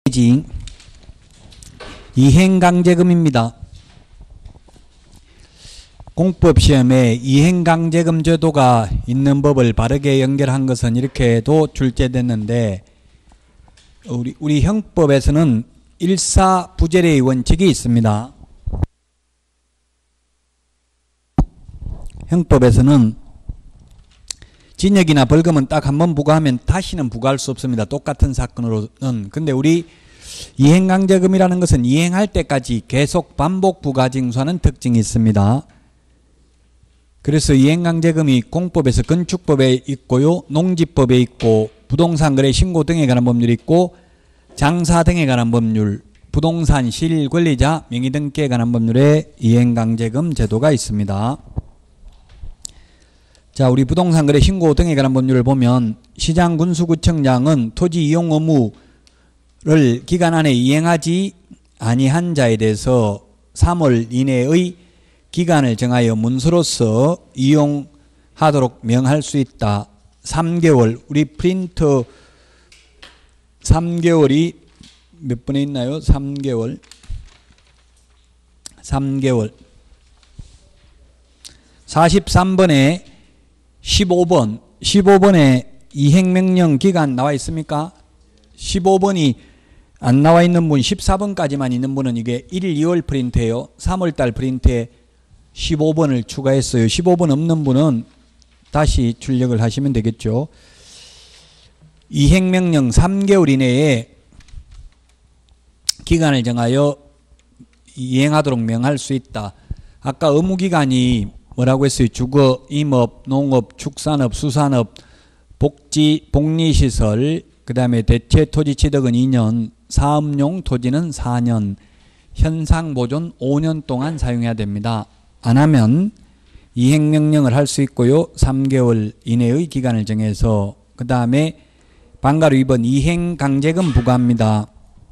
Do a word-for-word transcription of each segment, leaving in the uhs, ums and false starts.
이행강제금입니다. 공법시험에 이행강제금 제도가 있는 법을 바르게 연결한 것은 이렇게도 출제됐는데, 우리, 우리 형법에서는 일사부재례의 원칙이 있습니다. 형법에서는 징역이나 벌금은 딱 한 번 부과하면 다시는 부과할 수 없습니다. 똑같은 사건으로는. 근데 우리 이행강제금이라는 것은 이행할 때까지 계속 반복 부과 징수하는 특징이 있습니다. 그래서 이행강제금이 공법에서 건축법에 있고요, 농지법에 있고, 부동산 거래 신고 등에 관한 법률이 있고, 장사 등에 관한 법률, 부동산 실 권리자 명의 등기에 관한 법률에 이행강제금 제도가 있습니다. 자, 우리 부동산 거래 신고 등에 관한 법률을 보면 시장군수구청장은 토지 이용 의무를 기간 안에 이행하지 아니한 자에 대해서 삼월 이내의 기간을 정하여 문서로서 이용하도록 명할 수 있다. 삼 개월, 우리 프린터 삼 개월이 몇 번에 있나요? 삼 개월. 삼 개월. 사십삼 번에 십오 번. 십오 번에 이행명령 기간 나와 있습니까? 십오 번이 안 나와 있는 분, 십사 번까지만 있는 분은 이게 일, 이월 프린트예요. 삼월 달 프린트에 십오 번을 추가했어요. 십오 번 없는 분은 다시 출력을 하시면 되겠죠. 이행명령 삼 개월 이내에 기간을 정하여 이행하도록 명할 수 있다. 아까 의무기간이 뭐라고 했어요? 주거, 임업, 농업, 축산업, 수산업, 복지, 복리시설, 그 다음에 대체 토지 취득은 이 년, 사업용 토지는 사 년, 현상 보존 오 년 동안 사용해야 됩니다. 안 하면 이행명령을 할 수 있고요. 삼 개월 이내의 기간을 정해서. 그 다음에 방가로 이 번 이행강제금 부과합니다.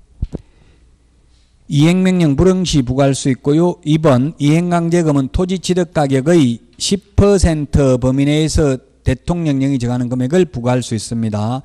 이행명령 불응 시 부과할 수 있고요. 이 번 이행강제금은 토지 취득 가격의 십 퍼센트 범위 내에서 대통령령이 정하는 금액을 부과할 수 있습니다.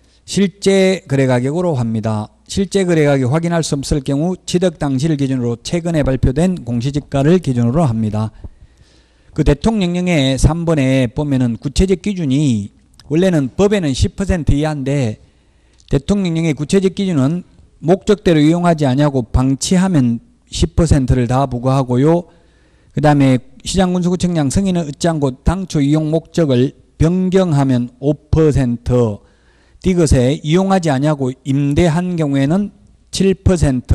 실제 거래가격으로 합니다. 실제 거래가격 확인할 수 없을 경우 취득 당시를 기준으로 최근에 발표된 공시지가를 기준으로 합니다. 그 대통령령의 삼 번에 보면은 구체적 기준이 원래는 법에는 십 퍼센트 이하인데 대통령령의 구체적 기준은 목적대로 이용하지 아니하고 방치하면 십 퍼센트를 다 부과하고요. 그 다음에 시장군수구청장 승인을 얻지 않고 당초 이용 목적을 변경하면 오 퍼센트, 디귿에 이용하지 아니하고 임대한 경우에는 칠 퍼센트,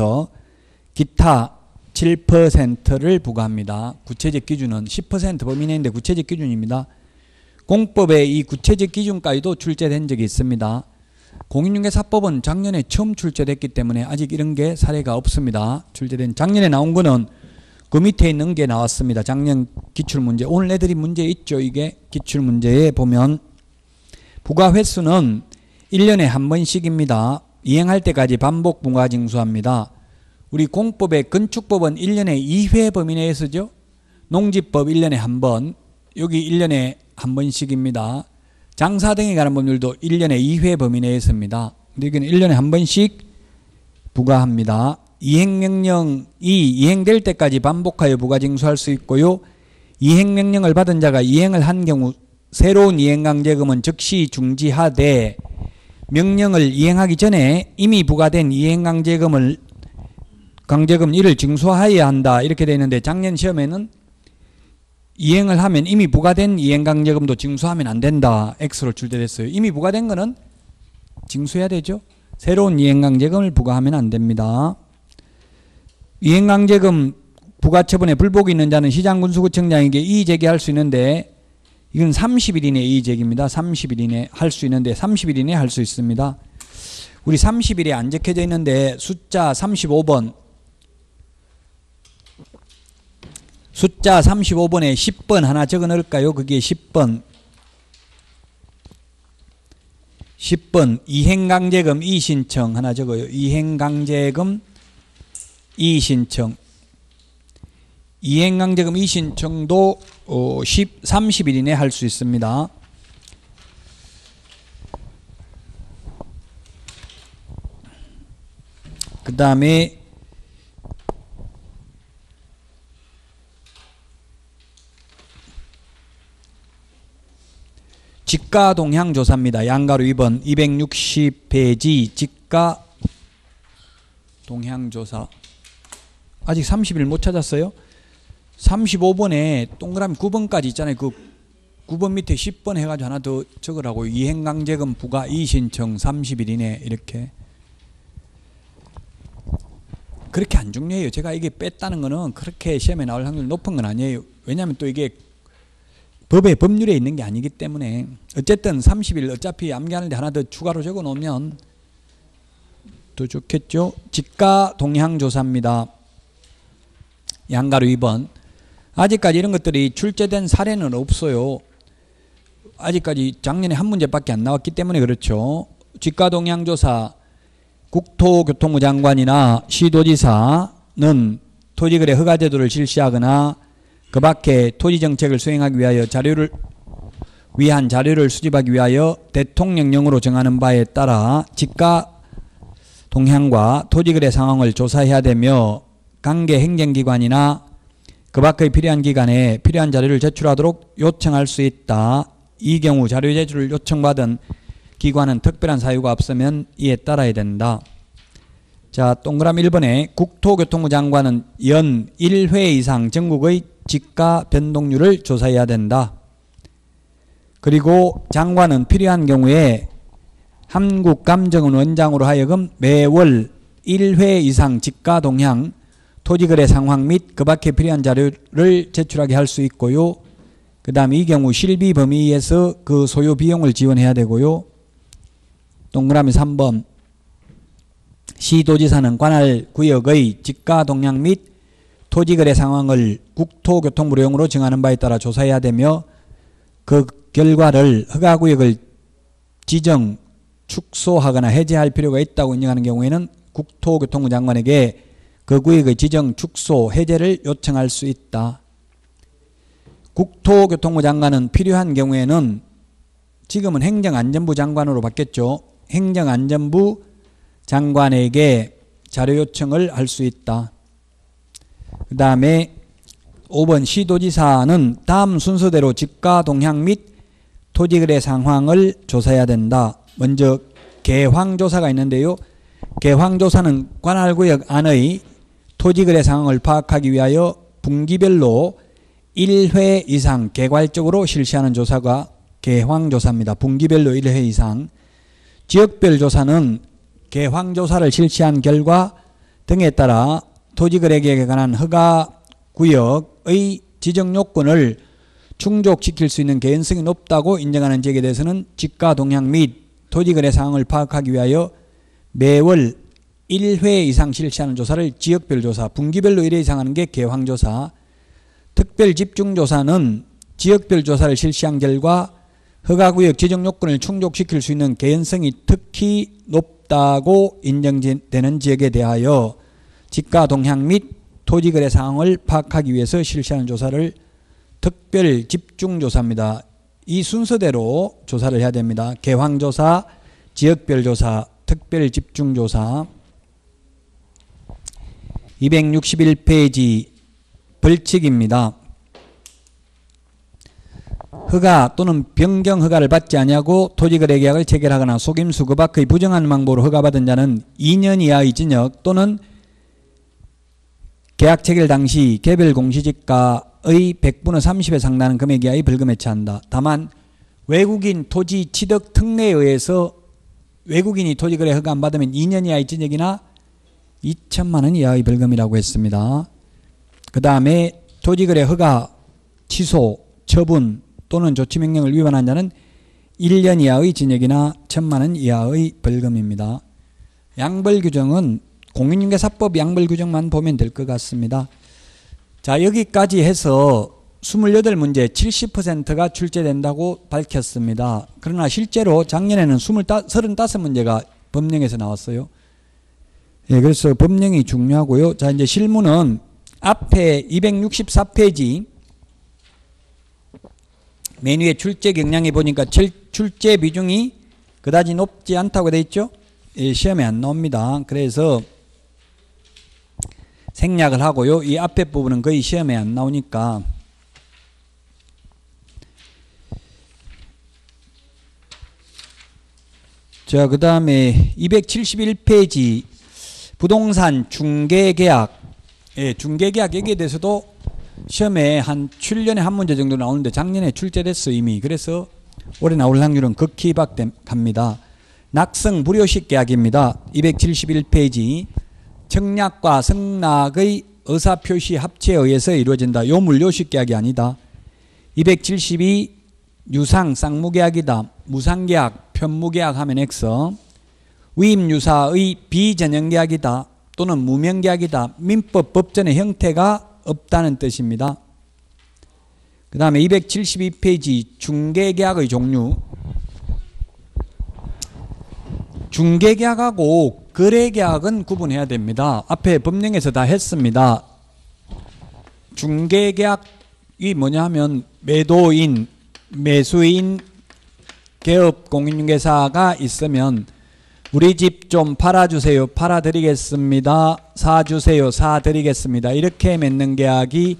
기타 칠 퍼센트를 부과합니다. 구체적 기준은 십 퍼센트 범위 내인데 구체적 기준입니다. 공법에 이 구체적 기준까지도 출제된 적이 있습니다. 공인중개사법은 작년에 처음 출제됐기 때문에 아직 이런 게 사례가 없습니다. 출제된 작년에 나온 거는 그 밑에 있는 게 나왔습니다. 작년 기출문제. 오늘 애들이 문제 있죠. 이게 기출문제에 보면 부과 횟수는 일 년에 한 번씩입니다. 이행할 때까지 반복 부과 징수합니다. 우리 공법의 건축법은 일 년에 이 회 범위 내에서죠. 농지법 일 년에 한 번, 여기 일 년에 한 번씩입니다. 장사 등에 관한 법률도 일 년에 이 회 범위 내에서입니다. 근데 여기는 일 년에 한 번씩 부과합니다. 이행명령이 이행될 때까지 반복하여 부과징수할 수 있고요. 이행명령을 받은 자가 이행을 한 경우 새로운 이행강제금은 즉시 중지하되 명령을 이행하기 전에 이미 부과된 이행강제금을 강제금 일을 징수하여야 한다. 이렇게 되어 있는데 작년 시험에는 이행을 하면 이미 부과된 이행강제금도 징수하면 안 된다. X로 출제됐어요. 이미 부과된 거는 징수해야 되죠. 새로운 이행강제금을 부과하면 안 됩니다. 이행강제금 부과처분에 불복이 있는 자는 시장군수구청장에게 이의 제기할 수 있는데 이건 삼십 일 이내 이의 제기입니다. 삼십 일 이내 할 수 있는데 삼십 일 이내 할 수 있습니다. 우리 삼십 일에 안 적혀져 있는데 숫자 삼십오 번 숫자 삼십오 번에 십 번 하나 적어 넣을까요? 그게 십 번. 십 번 이행강제금 이의신청 하나 적어요. 이행강제금 이의신청. 이행강제금 이의신청도 어, 삼십 일 이내 할 수 있습니다. 그 다음에 지가 동향 조사입니다. 양가로 이 번 이백육십 페이지 지가 동향 조사. 아직 삼십 일 못 찾았어요? 삼십오 번에 동그라미 구 번까지 있잖아요. 그 구 번 밑에 십 번 해가지고 하나 더 적으라고. 이행강제금 부과 이의신청 삼십 일 이내 이렇게. 그렇게 안 중요해요. 제가 이게 뺐다는 거는 그렇게 시험에 나올 확률이 높은 건 아니에요. 왜냐하면 또 이게 법의 법률에 있는 게 아니기 때문에. 어쨌든 삼십 일 어차피 암기하는데 하나 더 추가로 적어 놓으면 더 좋겠죠. 지가 동향 조사입니다. 양가로 이 번. 아직까지 이런 것들이 출제된 사례는 없어요. 아직까지 작년에 한 문제밖에 안 나왔기 때문에 그렇죠. 지가 동향 조사, 국토교통부 장관이나 시도지사는 토지거래 허가제도를 실시하거나 그 밖에 토지정책을 수행하기 위하여 자료를 위한 자료를 수집하기 위하여 대통령령으로 정하는 바에 따라 지가 동향과 토지거래 상황을 조사해야 되며 관계 행정기관이나 그 밖의 필요한 기관에 필요한 자료를 제출하도록 요청할 수 있다. 이 경우 자료 제출을 요청받은 기관은 특별한 사유가 없으면 이에 따라야 된다. 자, 동그라미 일 번에 국토교통부 장관은 연 일 회 이상 전국의 지가 변동률을 조사해야 된다. 그리고 장관은 필요한 경우에 한국감정원 원장으로 하여금 매월 일 회 이상 지가 동향, 토지거래 상황 및 그 밖에 필요한 자료를 제출하게 할 수 있고요. 그 다음 이 경우 실비 범위에서 그 소요 비용을 지원해야 되고요. 동그라미 삼 번. 시도지사는 관할 구역의 지가 동향 및 토지거래 상황을 국토교통부령으로 정하는 바에 따라 조사해야 되며 그 결과를 허가구역을 지정, 축소하거나 해제할 필요가 있다고 인정하는 경우에는 국토교통부 장관에게 그 구역의 지정, 축소, 해제를 요청할 수 있다. 국토교통부 장관은 필요한 경우에는 지금은 행정안전부 장관으로 바뀌었죠. 행정안전부 장관에게 자료 요청을 할 수 있다. 그 다음에 오 번 시도지사는 다음 순서대로 지가 동향 및 토지거래 상황을 조사해야 된다. 먼저 개황조사가 있는데요. 개황조사는 관할구역 안의 토지거래 상황을 파악하기 위하여 분기별로 일 회 이상 개괄적으로 실시하는 조사가 개황조사입니다. 분기별로 일 회 이상. 지역별 조사는 개황조사를 실시한 결과 등에 따라 토지거래계획에 관한 허가구역의 지정요건을 충족시킬 수 있는 개연성이 높다고 인정하는 지역에 대해서는 지가 동향 및 토지거래 상황을 파악하기 위하여 매월 일 회 이상 실시하는 조사를 지역별 조사, 분기별로 일 회 이상 하는 게 개황조사. 특별집중조사는 지역별 조사를 실시한 결과 허가구역 지정요건을 충족시킬 수 있는 개연성이 특히 높다고 인정되는 지역에 대하여 지가 동향 및 토지거래 상황을 파악하기 위해서 실시하는 조사를 특별집중조사입니다. 이 순서대로 조사를 해야 됩니다. 개황조사, 지역별 조사, 특별집중조사. 이백육십일 페이지 벌칙입니다. 허가 또는 변경 허가를 받지 아니하고 토지거래 계약을 체결하거나 속임수 그 밖의 부정한 방법으로 허가받은 자는 이 년 이하의 징역 또는 계약 체결 당시 개별 공시지가의 백분의 삼십에 상당하는 금액 이하의 벌금에 처한다. 다만 외국인 토지 취득 특례에 의해서 외국인이 토지거래 허가 안 받으면 이 년 이하의 징역이나 이천만 원 이하의 벌금이라고 했습니다. 그 다음에 토지거래 허가 취소, 처분 또는 조치명령을 위반한 자는 일 년 이하의 징역이나 천만 원 이하의 벌금입니다. 양벌규정은 공인중개사법 양벌규정만 보면 될 것 같습니다. 자, 여기까지 해서 이십팔 문제 칠십 퍼센트가 출제된다고 밝혔습니다. 그러나 실제로 작년에는 삼십오 문제가 법령에서 나왔어요. 예, 그래서 법령이 중요하고요. 자, 이제 실무는 앞에 이백육십사 페이지 맨 위에 출제 경향에 보니까 출제 비중이 그다지 높지 않다고 되어 있죠. 예, 시험에 안 나옵니다. 그래서 생략을 하고요. 이 앞에 부분은 거의 시험에 안 나오니까. 자, 그 다음에 이백칠십일 페이지 부동산 중개계약. 예, 중개계약 여기에 대해서도 시험에 한 칠 년에 한 문제 정도 나오는데 작년에 출제됐어 이미. 그래서 올해 나올 확률은 극히 희박합니다. 낙성 불효식 계약입니다. 이백칠십일 페이지 청약과 승낙의 의사표시 합체에 의해서 이루어진다. 요 물요식 계약이 아니다. 이백칠십이 유상 쌍무계약이다. 무상계약 편무계약 하면 X. 위임유사의 비전형계약이다. 또는 무명계약이다. 민법 법전의 형태가 없다는 뜻입니다. 그 다음에 이백칠십이 페이지 중개계약의 종류. 중개계약하고 거래계약은 구분해야 됩니다. 앞에 법령에서 다 했습니다. 중개계약이 뭐냐 하면 매도인, 매수인, 개업 공인중개사가 있으면 우리 집 좀 팔아주세요. 팔아드리겠습니다. 사주세요. 사드리겠습니다. 이렇게 맺는 계약이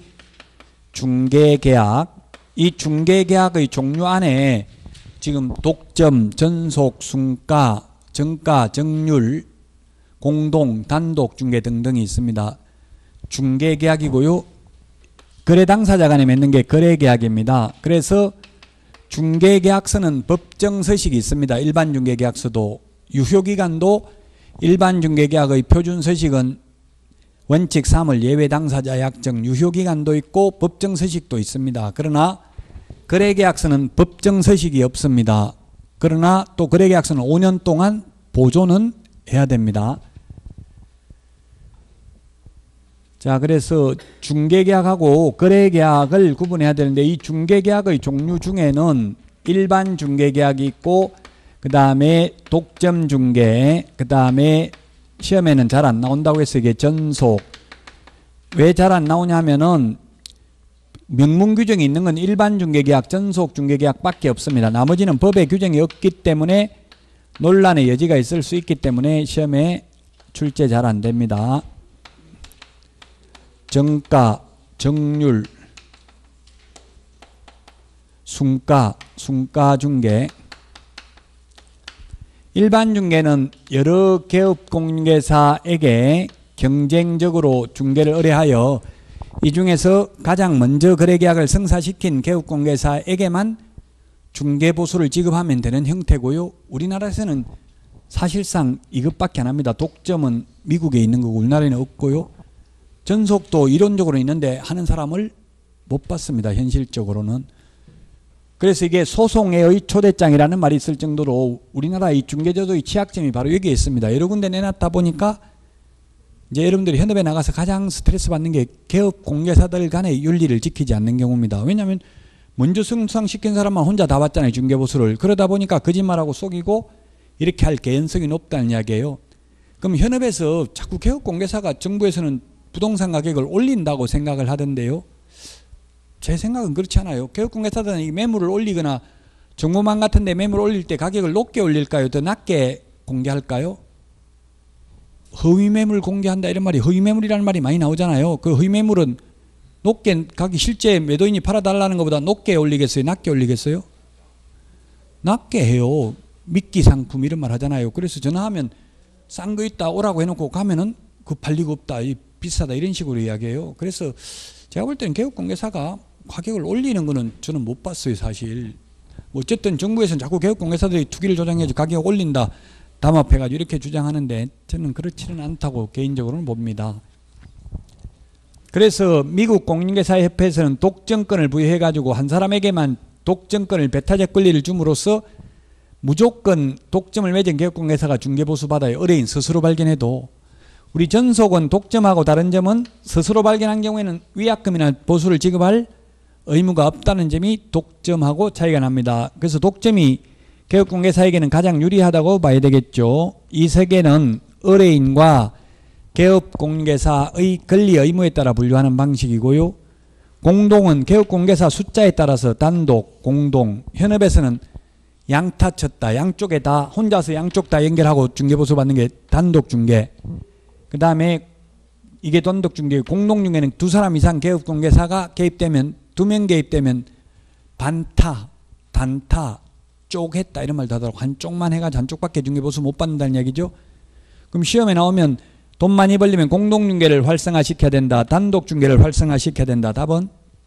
중개계약. 이 중개계약의 종류 안에 지금 독점, 전속, 순가, 정가, 정률, 공동, 단독 중개 등등이 있습니다. 중개계약이고요. 거래 당사자 간에 맺는 게 거래계약입니다. 그래서 중개계약서는 법정서식이 있습니다. 일반 중개계약서도. 유효기간도 일반 중개계약의 표준서식은 원칙 삼 월 예외 당사자 약정 유효기간도 있고 법정서식도 있습니다. 그러나 거래계약서는 법정서식이 없습니다. 그러나 또 거래계약서는 오 년 동안 보존은 해야 됩니다. 자, 그래서 중개계약하고 거래계약을 구분해야 되는데 이 중개계약의 종류 중에는 일반 중개계약이 있고 그 다음에 독점 중개, 그 다음에 시험에는 잘 안 나온다고 해서 이게 전속. 왜 잘 안 나오냐 하면은 명문 규정이 있는 건 일반 중개계약, 전속 중개계약 밖에 없습니다. 나머지는 법에 규정이 없기 때문에 논란의 여지가 있을 수 있기 때문에 시험에 출제 잘 안 됩니다. 정가, 정률, 순가, 순가 중개. 일반 중개는 여러 개업 공인중개사에게 경쟁적으로 중개를 의뢰하여 이 중에서 가장 먼저 거래계약을 성사시킨 개업공개사에게만 중개보수를 지급하면 되는 형태고요. 우리나라에서는 사실상 이것밖에 안 합니다. 독점은 미국에 있는 거고 우리나라에는 없고요. 전속도 이론적으로 있는데 하는 사람을 못 봤습니다. 현실적으로는. 그래서 이게 소송의 초대장이라는 말이 있을 정도로 우리나라 이 중개제도의 취약점이 바로 여기에 있습니다. 여러 군데 내놨다 보니까 이제 여러분들이 현업에 나가서 가장 스트레스 받는 게 개업 공개사들 간의 윤리를 지키지 않는 경우입니다. 왜냐하면 먼저 승상시킨 사람만 혼자 다 받잖아요. 중개보수를. 그러다 보니까 거짓말하고 속이고 이렇게 할 개연성이 높다는 이야기예요. 그럼 현업에서 자꾸 개업 공개사가 정부에서는 부동산 가격을 올린다고 생각을 하던데요. 제 생각은 그렇지 않아요. 개업공개사들은 이 매물을 올리거나 정보망 같은 데 매물 올릴 때 가격을 높게 올릴까요? 더 낮게 공개할까요? 허위 매물 공개한다 이런 말이 허위 매물이라는 말이 많이 나오잖아요. 그 허위 매물은 높게 가격 실제 매도인이 팔아달라는 것보다 높게 올리겠어요? 낮게 올리겠어요? 낮게 해요. 미끼 상품 이런 말 하잖아요. 그래서 전화하면 싼 거 있다 오라고 해놓고 가면은 그 팔리고 없다 비싸다 이런 식으로 이야기해요. 그래서 제가 볼 때는 개업공개사가 가격을 올리는 거는 저는 못 봤어요. 사실 어쨌든 정부에서는 자꾸 개업공개사들이 투기를 조장해서 가격 올린다 담합해가지고 이렇게 주장하는데 저는 그렇지는 않다고 개인적으로는 봅니다. 그래서 미국 공인중개사협회에서는 독점권을 부여해가지고 한 사람에게만 독점권을 배타적 권리를 줌으로써 무조건 독점을 맺은 개업공개사가 중개보수 받아요. 의뢰인 스스로 발견해도. 우리 전속은 독점하고 다른 점은 스스로 발견한 경우에는 위약금이나 보수를 지급할 의무가 없다는 점이 독점하고 차이가 납니다. 그래서 독점이 개업공개사에게는 가장 유리하다고 봐야 되겠죠. 이 세 개는 의뢰인과 개업공개사의 권리 의무에 따라 분류하는 방식이고요. 공동은 개업공개사 숫자에 따라서 단독, 공동, 현업에서는 양타 쳤다. 양쪽에 다 혼자서 양쪽 다 연결하고 중개보수 받는 게 단독 중개. 그 다음에 이게 단독중개. 공동중개는 두 사람 이상 개업공개사가 개입되면, 두 명 개입되면 반타, 단타, 쪽했다 이런 말도 하더라고. 한쪽만 해가지고 한쪽밖에 중개보수 못 받는다는 얘기죠. 그럼 시험에 나오면 돈 많이 벌리면 공동중개를 활성화시켜야 된다, 단독중개를 활성화시켜야 된다. 답은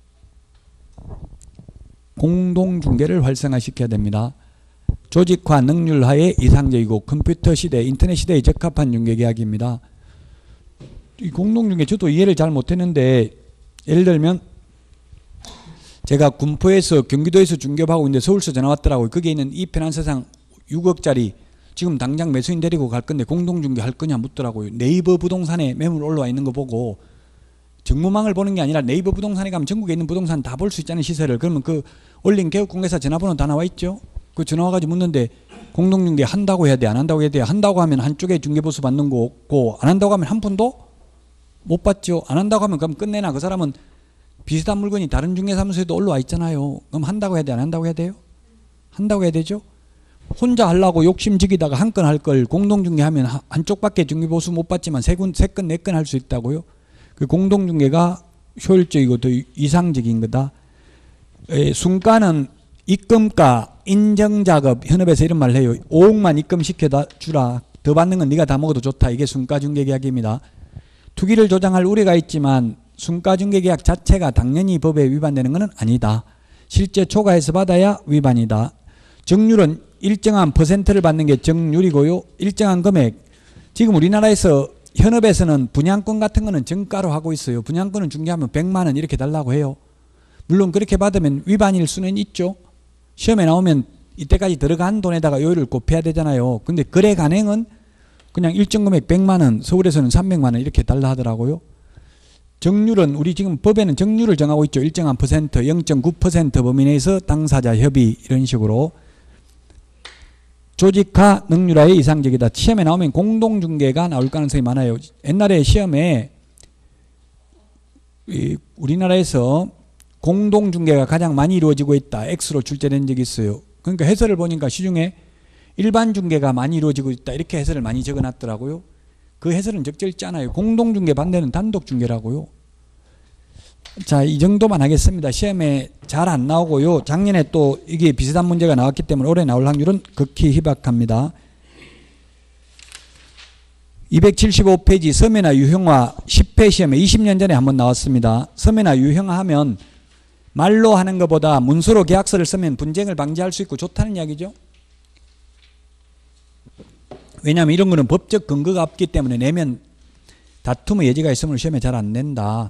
공동중개를 활성화시켜야 됩니다. 조직화 능률하에 이상적이고 컴퓨터 시대, 인터넷 시대에 적합한 중개계약입니다. 이 공동중개 저도 이해를 잘 못했는데, 예를 들면 제가 군포에서 경기도에서 중개업하고 있는데 서울서 전화 왔더라고요. 거기에 있는 이 편한 세상 육억짜리 지금 당장 매수인 데리고 갈 건데 공동중개 할 거냐 묻더라고요. 네이버 부동산에 매물 올라와 있는 거 보고, 정보망을 보는 게 아니라 네이버 부동산에 가면 전국에 있는 부동산 다 볼 수 있잖아요, 시세를. 그러면 그 올린 개업공개사 전화번호 다 나와 있죠. 그 전화 와가지고 묻는데 공동중개 한다고 해야 돼, 안 한다고 해야 돼? 한다고 하면 한쪽에 중개보수 받는 거고, 안 한다고 하면 한 푼도 못 받죠. 안 한다고 하면 그럼 끝내나. 그 사람은 비슷한 물건이 다른 중개사무소에도 올라와 있잖아요. 그럼 한다고 해야 돼, 안 한다고 해야 돼요? 한다고 해야 되죠. 혼자 하려고 욕심지기다가 한 건 할 걸 공동중개하면 한쪽밖에 중개보수 못 받지만 세 건, 세 건, 네 건 할 수 있다고요. 그 공동중개가 효율적이고 더 이상적인 거다. 에, 순가는 입금가, 인정작업, 현업에서 이런 말을 해요. 오억만 입금시켜 주라. 더 받는 건 네가 다 먹어도 좋다. 이게 순가중개계약입니다. 투기를 조장할 우려가 있지만 순가중개계약 자체가 당연히 법에 위반되는 것은 아니다. 실제 초과해서 받아야 위반이다. 정률은 일정한 퍼센트를 받는 게 정률이고요. 일정한 금액. 지금 우리나라에서 현업에서는 분양권 같은 거는 정가로 하고 있어요. 분양권은 중개하면 백만 원 이렇게 달라고 해요. 물론 그렇게 받으면 위반일 수는 있죠. 시험에 나오면 이때까지 들어간 돈에다가 요율을 곱해야 되잖아요. 근데 거래 간행은 그냥 일정 금액 백만 원, 서울에서는 삼백만 원 이렇게 달라 하더라고요. 정률은 우리 지금 법에는 정률을 정하고 있죠. 일정한 퍼센트, 영 점 구 퍼센트 범위 내에서 당사자 협의 이런 식으로. 조직화 능률하에 이상적이다. 시험에 나오면 공동중개가 나올 가능성이 많아요. 옛날에 시험에 우리나라에서 공동중개가 가장 많이 이루어지고 있다. X로 출제된 적이 있어요. 그러니까 해설을 보니까 시중에 일반 중개가 많이 이루어지고 있다. 이렇게 해설을 많이 적어놨더라고요. 그 해설은 적절치 않아요. 공동중개 반대는 단독중개라고요. 자, 이 정도만 하겠습니다. 시험에 잘 안 나오고요. 작년에 또 이게 비슷한 문제가 나왔기 때문에 올해 나올 확률은 극히 희박합니다. 이백칠십오 페이지 서면화 유형화 십 회 시험에 이십 년 전에 한번 나왔습니다. 서면화 유형화 하면 말로 하는 것보다 문서로 계약서를 쓰면 분쟁을 방지할 수 있고 좋다는 이야기죠. 왜냐하면 이런 거는 법적 근거가 없기 때문에 내면 다툼의 여지가 있으면 시험에 잘 안 낸다.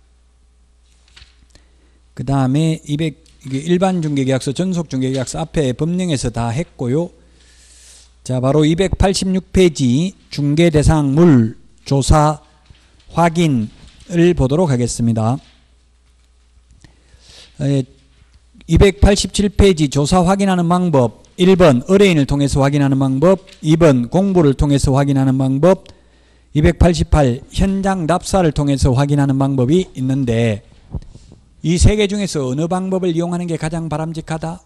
그 다음에 이백 이게 일반 중개계약서, 전속 중개계약서 앞에 법령에서 다 했고요. 자, 바로 이백팔십육 페이지 중개대상물 조사 확인을 보도록 하겠습니다. 에, 이백팔십칠 페이지 조사 확인하는 방법. 일 번 의뢰인을 통해서 확인하는 방법, 이 번 공보를 통해서 확인하는 방법, 이백팔십팔 현장 답사를 통해서 확인하는 방법이 있는데 이 세 개 중에서 어느 방법을 이용하는 게 가장 바람직하다?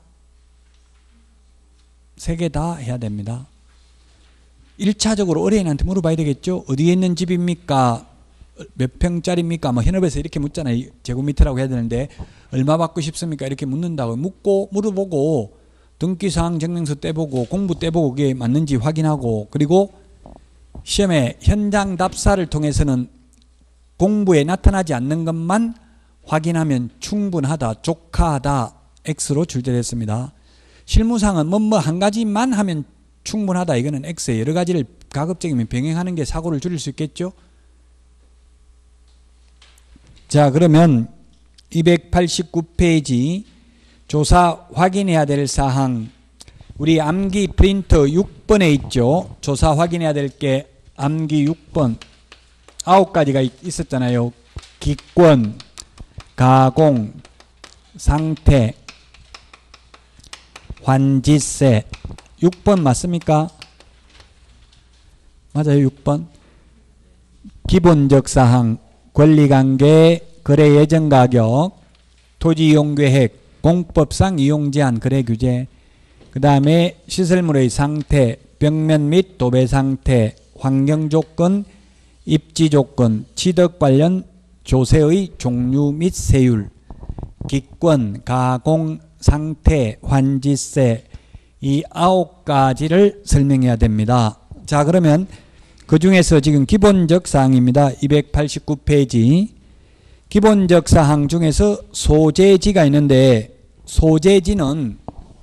세 개 다 해야 됩니다. 일 차적으로 의뢰인한테 물어봐야 되겠죠. 어디에 있는 집입니까? 몇 평짜리입니까? 뭐 현업에서 이렇게 묻잖아요. 제곱미터라고 해야 되는데 얼마 받고 싶습니까? 이렇게 묻는다고. 묻고 물어보고 등기사항 증명서 떼보고 공부 떼보고 그게 맞는지 확인하고, 그리고 시험에 현장 답사를 통해서는 공부에 나타나지 않는 것만 확인하면 충분하다, 족하다, X로 출제됐습니다. 실무상은 뭐뭐 한 가지만 하면 충분하다, 이거는 X에 여러 가지를 가급적이면 병행하는 게 사고를 줄일 수 있겠죠. 자, 그러면 이백팔십구 페이지 조사 확인해야 될 사항, 우리 암기 프린터 육 번에 있죠. 조사 확인해야 될 게 암기 육 번 아홉 가지가 있었잖아요. 기권, 가공, 상태, 환지세. 육 번 맞습니까? 맞아요. 육 번 기본적 사항, 권리관계, 거래 예정 가격, 토지 이용 계획, 공법상 이용 제한, 거래 규제, 그 다음에 시설물의 상태, 벽면 및 도배 상태, 환경 조건, 입지 조건, 취득 관련 조세의 종류 및 세율, 기권, 가공, 상태, 환지세 이 아홉 가지를 설명해야 됩니다. 자, 그러면 그 중에서 지금 기본적 사항입니다. 이백팔십구 페이지. 기본적 사항 중에서 소재지가 있는데 소재지는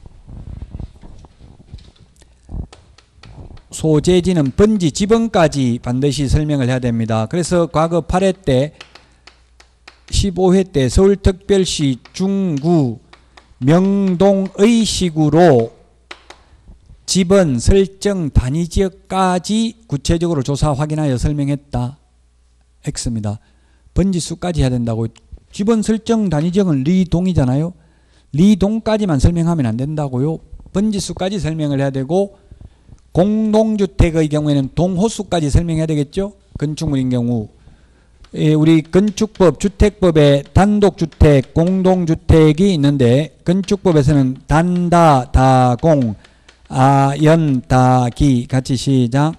소재지는 번지 지번까지 반드시 설명을 해야 됩니다. 그래서 과거 팔 회 때 십오 회 때 서울특별시 중구 명동의 식으로 지번 설정 단위지역까지 구체적으로 조사 확인하여 설명했다. X입니다. 번지수까지 해야 된다고. 지번 설정 단위지역은 리동이잖아요. 리동까지만 설명하면 안 된다고요. 번지수까지 설명을 해야 되고 공동주택의 경우에는 동호수까지 설명해야 되겠죠. 건축물인 경우. 예, 우리 건축법, 주택법에 단독주택, 공동주택이 있는데 건축법에서는 단다, 다공, 아연, 다기 같이 시작.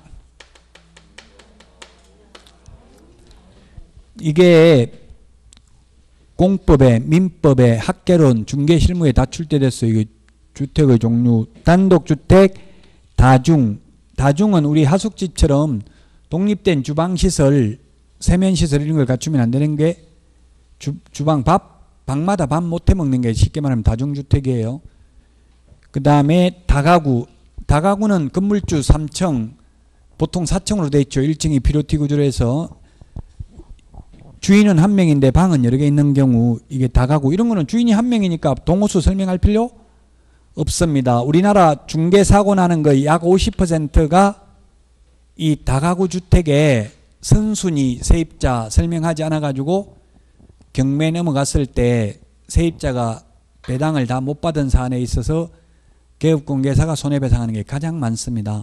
이게 공법에, 민법에, 학개론, 중개실무에 다 출제됐어요. 이게 주택의 종류. 단독주택, 다중. 다중은 우리 하숙집처럼 독립된 주방시설, 세면시설 이런 걸 갖추면 안 되는 게 주, 주방 밥, 방마다 밥 못해 먹는 게 쉽게 말하면 다중주택이에요. 그 다음에 다가구. 다가구는 건물주 삼 층, 보통 사 층으로 되어 있죠. 일 층이 피로티 구조로 해서 주인은 한 명인데 방은 여러 개 있는 경우 이게 다가구. 이런 거는 주인이 한 명이니까 동호수 설명할 필요 없습니다. 우리나라 중개사고 나는 거의 약 오십 퍼센트가 이 다가구 주택에 선순위 세입자 설명하지 않아 가지고 경매 넘어갔을 때 세입자가 배당을 다 못 받은 사안에 있어서 개업공개사가 손해배상하는 게 가장 많습니다.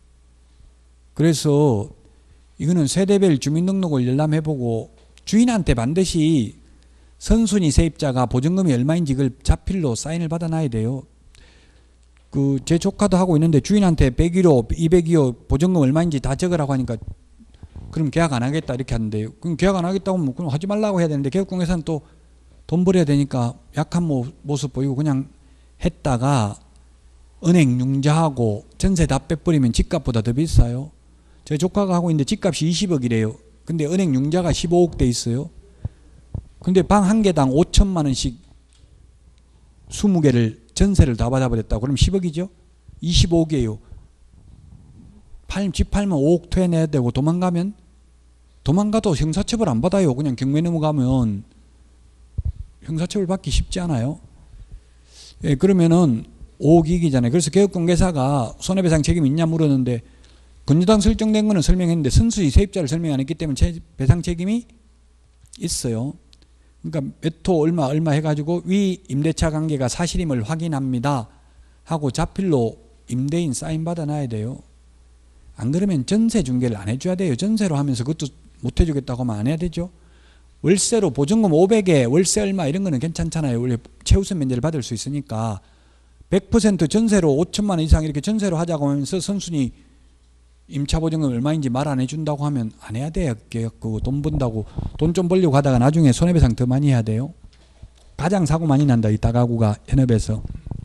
그래서 이거는 세대별 주민등록을 열람해보고 주인한테 반드시 선순위 세입자가 보증금이 얼마인지 그걸 자필로 사인을 받아놔야 돼요. 그 제 조카도 하고 있는데 주인한테 백일 호, 이백이 호 보증금 얼마인지 다 적으라고 하니까 그럼 계약 안 하겠다 이렇게 하는데요. 그럼 계약 안 하겠다고 하면 그럼 하지 말라고 해야 되는데 개업공개사는 또 돈 벌어야 되니까 약한 모습 보이고 그냥 했다가 은행 융자하고 전세 다 빼버리면 집값보다 더 비싸요. 제 조카가 하고 있는데 집값이 이십억이래요. 근데 은행 융자가 십오억 돼 있어요. 근데 방 한 개당 오천만 원씩 스무 개를 전세를 다 받아버렸다고. 그럼 십억이죠? 이십오억이에요. 팔, 집 팔면 오억 토해내야 되고 도망가면 도망가도 형사처벌 안 받아요. 그냥 경매 넘어가면 형사처벌 받기 쉽지 않아요. 예, 그러면은 오억 이익이잖아요. 그래서 개업공개사가 손해배상 책임이 있냐 물었는데 건조당 설정된 거는 설명했는데 선수의 세입자를 설명 안 했기 때문에 배상 책임이 있어요. 그러니까 몇 호 얼마 얼마 해가지고 위 임대차 관계가 사실임을 확인합니다 하고 자필로 임대인 사인 받아놔야 돼요. 안 그러면 전세 중개를 안 해줘야 돼요. 전세로 하면서 그것도 못 해주겠다고 하면 안 해야 되죠. 월세로 보증금 오백에 월세 얼마 이런 거는 괜찮잖아요. 원래 최우선 면제를 받을 수 있으니까 백 퍼센트 전세로 오천만 원 이상 이렇게 전세로 하자고 하면서 선순위 임차보증금 얼마인지 말 안 해준다고 하면 안 해야 돼요. 그 돈 번다고 돈 좀 벌려고 하다가 나중에 손해배상 더 많이 해야 돼요. 가장 사고 많이 난다. 이 다가구가 현업에서.